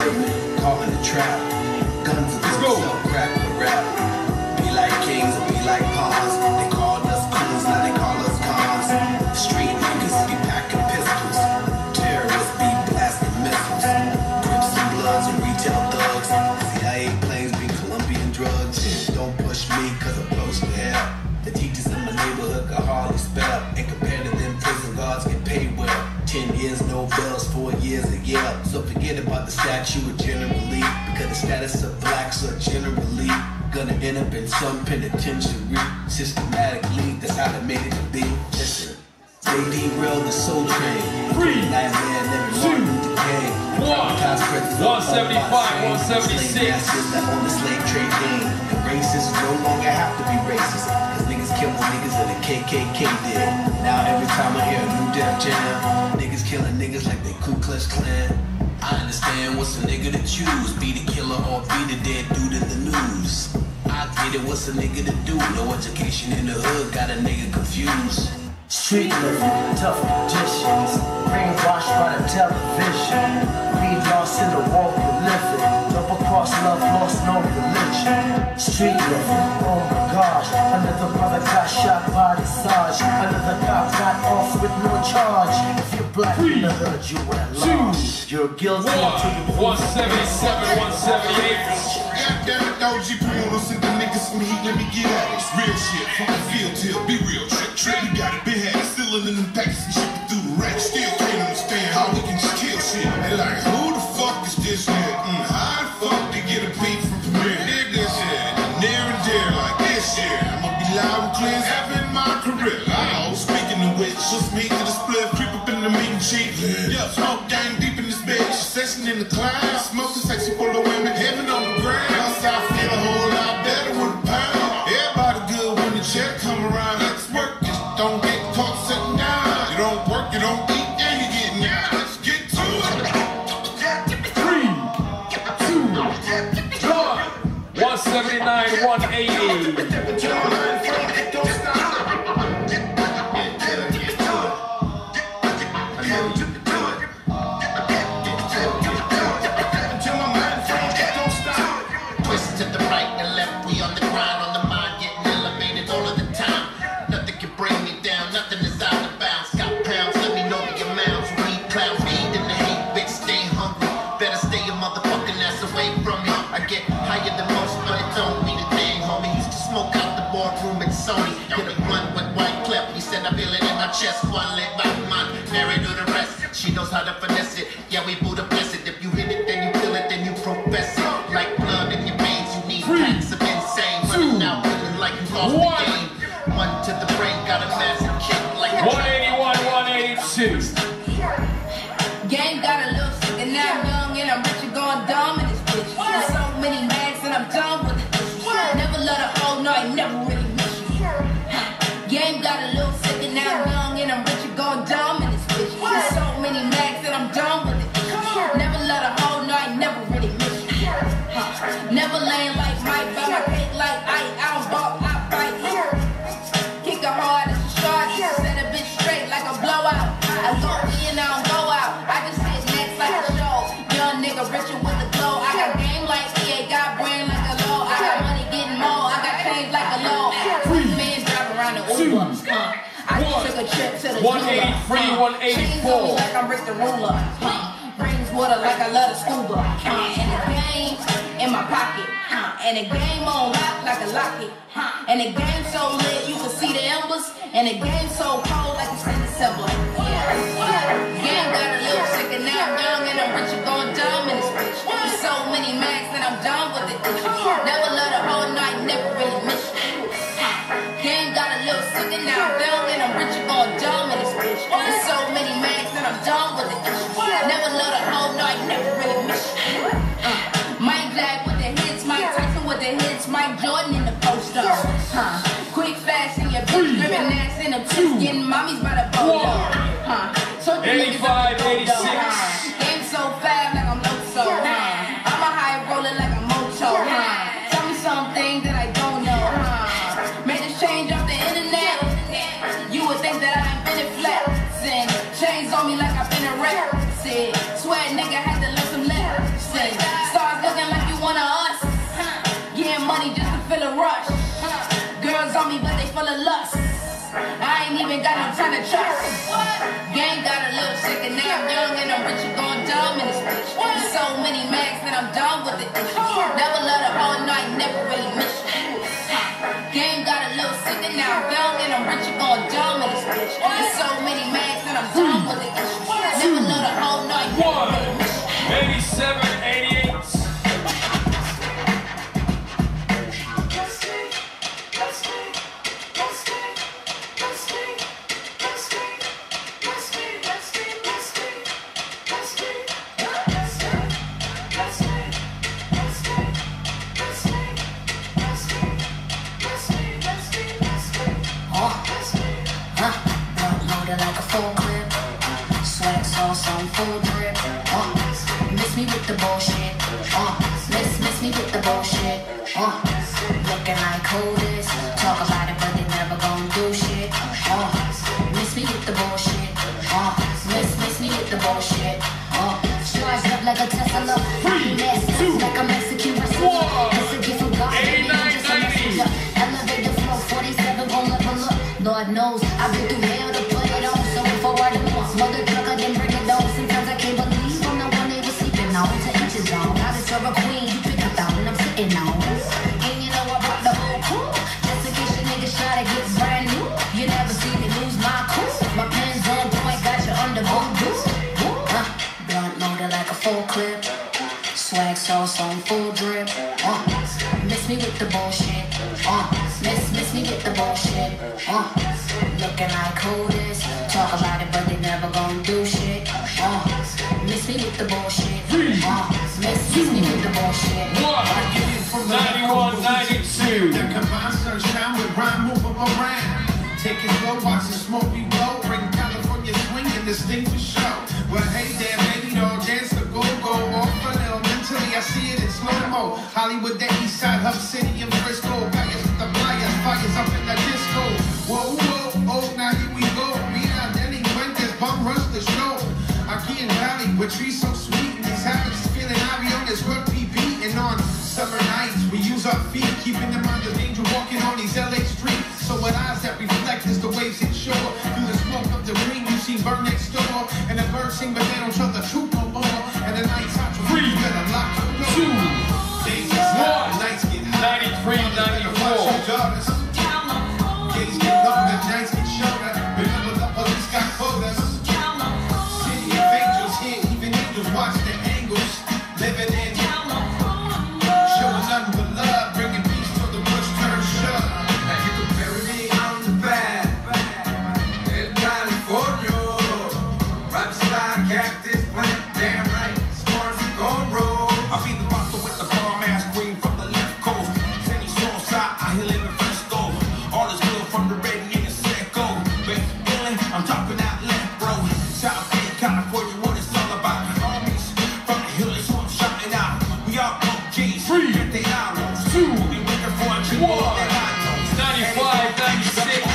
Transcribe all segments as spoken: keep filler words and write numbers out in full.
Caught in the trap. Guns and sell crack and rap. Be like kings or be like pawns. They called us queens, now they call us cons. Street niggas be packing pistols. Terrorists be blasting missiles. Crips and bloods and retail thugs. C I A planes be Colombian drugs. Don't push me cause I'm close to hell. The teachers in my neighborhood got hardly spell. And compared to them, prison guards get paid well. Ten years, no bells, four years a year. So forget about the statue of generally, because the status of blacks are generally gonna end up in some penitentiary. Systematically, that's how they made it to be. Listen, they derailed the soul train. Three, Nine man, every Martin Luther King. one, one seventy-five, one seventy-six. That on the slave trade game. And racists no longer have to be racist. Cause niggas kill more niggas than the K K K did. Now every time I hear a new Def Jam, niggas killing niggas like they Ku Klux Klan. I understand what's a nigga to choose, be the killer or be the dead dude in the news. I get it, what's a nigga to do? No education in the hood, got a nigga confused. Street living, tough conditions, brainwashed by the television. We lost in the walk of living, double cross love, lost no religion. Street living, oh my gosh, another brother got shot by the Sarge. Another cop got off with no charge. If you're black in the hood, you at large. You're guilty until you prove one seventy-seven, one seventy-eight. Goddamn it, O G Bruno, send the niggas some heat, let me get at it. It's real shit, from the field till be real. Trip, trip, you got it, been had it. Still in them packets and shit through the rack. Still can't understand how we can just kill shit. They like, who the fuck is this nigga? Mm, how the fuck they get a beat from Premier? Did this shit, near and dear like this shit. I'ma be loud and clear as ever in my career. Oh, speaking of which, just me to the split, creep up in the meeting cheap. Yeah, smoke gang deep in this bitch. Session in the clouds, smoking sexy full of women, heaven on the ground. I feel a whole lot better with a pound. Everybody good when the check come around. Let's work, just don't get caught sitting down. You don't work, you don't eat, and you get now. Let's get to it. Three, two, one, one seventy-nine, one eighty. Chest one leg back man, married to the rest. She knows how to finesse it. Yeah, we Buddha bless it. If you hit it, then you feel it, then you profess it. Like blood in your veins, you need packs of insane. Running out feeling like you lost one. The game. One to the brain, got a massive kick like a one eighty-one, one eighty-two. Game got a little sick and now I'm young and I'm rich and going dumb in this bitch. So many mags and I'm done with it. Never let a hoe know I never really miss you. Game got a little sick and now I'm young and I'm rich and going dumb in this bitch. So many mags and I'm done with it. Never let a hoe know I never really miss you. Never laying like Mike, but my cake like I I don't ball, I fight. Kick a hard as a shot, set a bitch straight like a blowout. I go in, I don't go out. I just hit next like a show. Young nigga richer with the glow. I got game like E A, got brain like a low. I got money getting more, I got change like a low. Three men drive around the Uber. I just took a trip to the one eighty-three, one eighty-four. Like I'm Rick the Ruler. Brings water like I love to scuba. And the game in my pocket. And the game on lock like a locket. And the game so lit you can see the embers. And the game so cold like it's in December. Game got a little sick and now I'm young and I'm rich and going dumb in this bitch. There's so many max and I'm done with it. Never let a whole night, never really miss you. Game got a little sick and now I'm young and I'm rich and going dumb in this bitch. There's so many max and I'm done with it. Never let a whole night, never really miss you. Mike Jack with the hits, Mike Tyson with the hits, Mike Jordan in the poster. Huh. Quick, fast, and your bitch gripping ass in them tits, getting mommies by the boat. Huh. So eighty-five, eighty-six. Game so fast like I'm Loso. Huh. I'm a high roller like a moto. Huh. Tell me something that I don't know. Huh. Made this change off the internet. You would think that I ain't been in flexing. Chains on me like I've been a rap. Said, swear nigga had to learn some lessons. the trap. Gang got a little sick and now I'm young and I'm rich and going dumb in this bitch. There's so many mags that I'm done with it. Never love the whole night, never really miss you. Game got a little sick and now I'm young and I'm rich and going dumb in this bitch. There's so many mags that I'm done with it. Never love the whole night, never really miss you. eighty-seven, eighty-eight. Like a full clip, swag sauce on full drip. Uh, miss me with the bullshit. Uh, miss miss me with the bullshit. Uh, looking like who this? Talk about it, but they never gon' do shit. Uh, miss me with the bullshit. Uh, miss miss me with the bullshit. Uh, charged up like a Tesla. Mess like a Mexican wrestler. It's a gift from God. Just a messenger. Elevator flow, forty-seven gon' level up. Lord knows I've been through hell to put it on. So before I do once, mother truck, I didn't bring it on. Sometimes I can't believe I'm the one they was sleeping on. To inches on, now that you're a queen, you pick a thousand I'm sitting on. And you know I brought the whole crew, just in case your niggas try to get brand new. You never see me lose my cool. My pen's on point, got you under voodoo. Uh, blunt loaded like a full clip, swag sauce on full drip. Uh, miss me with the bullshit. Uh, miss miss me with the bullshit. Uh, looking like who this? Talk about it, but they never gon' do shit. Uh, miss me with the bullshit. Uh, miss miss me with the bullshit. ninety-one, ninety-two. The combined sunshine with rhyme move up around. Take it slow, watch the smoke we blow. Bring California swing in this thing for show. Well, hey there, baby, don't dance the go-go off a little. Mentally, I see it in slow-mo. Hollywood, the east side, Hub City, and Frisco. Fires with the flyers, fires up in the disco. Whoa, whoa, oh, now here we go. Me and Denny Fuentes, bum rush the show. Aquí in Valley, with trees so sweet. And these habits feeling heavy on this good P P. And on summer nights, we use our feet, keeping them under danger, walking on these L A streets. So with eyes that reflect as the waves hit shore. Through the smoke of the green, you see burn next door. And the birds sing, but they don't tell the truth no more. And the nights out, you better lock the door. Two, Days get hot, the nights get hot. ninety-three, ninety-four. Days get longer, nights get shorter. Remember the police got quotas. City of angels here, even angels watch the angles. Living in, showing nothing but love, bringing peace till the bush turns shut. Now you can bury me on the back in California, right beside Cactus Plant. Damn right, storms are gon' roll. I be the rocker with the bomb ass queen from the left coast. Sandy shore side, I heal in the Frisco. All is good from the red and the Seco. But feeling, I'm dropping out left, bro. South Bay, California, what it's all about. Homies from the hill, so I'm shouting out. We all pump G's, Three, get they out. two, We looking for a chick more than I know. ninety-five, ninety-six.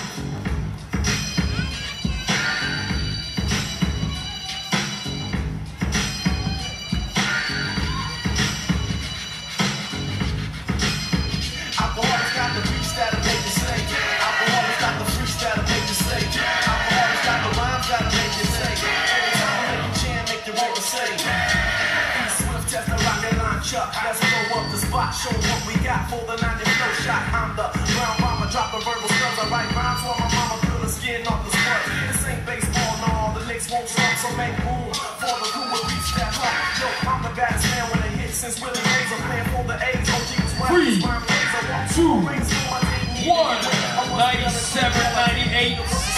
Alcoholics got the beats that'll make you say. Alcoholics got the freaks that'll make you say. Alcoholics got the rhymes that'll make you say. Every time I make you jam, make you roll a say. Swift test the rocket line chuck. Let's blow up the spot, show what we got for the ninety flow shot. I'm the round bomber, dropping verbal spells. I write rhymes for my mama, peel the skin off the sweat. This ain't baseball, no, the Knicks won't stop, so make room for the crew will reach that high. Yo, I'm the baddest man when it hits since Willie Mays. I'm playing for the A's, O G was wild. Three, two, one, ninety-seven, ninety-eight.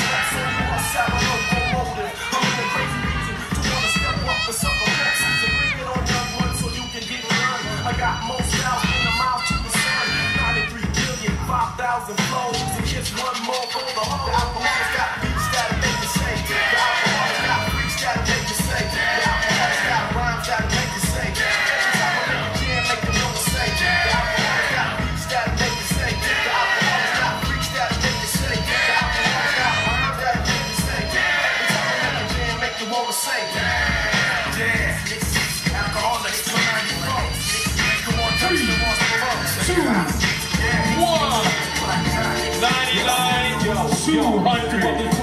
I got most styles in the mouth to the sun. ninety-three billion, five thousand flows. To kiss one more for the hook. The alcoholics got beats that'll make you say. The alcoholics got freaks that'll make you say. The alcoholics got rhymes that'll make you say. Every time I make you jam, make you know to say. The alcoholics got beats that'll make you say. The alcoholics got freaks that'll make you say. The alcoholics got rhymes that'll make you say. Every time I make you jam, make you want to say. Yeah, alcoholics for ninety-four. Three, two, one, ninety-nine, two hundred.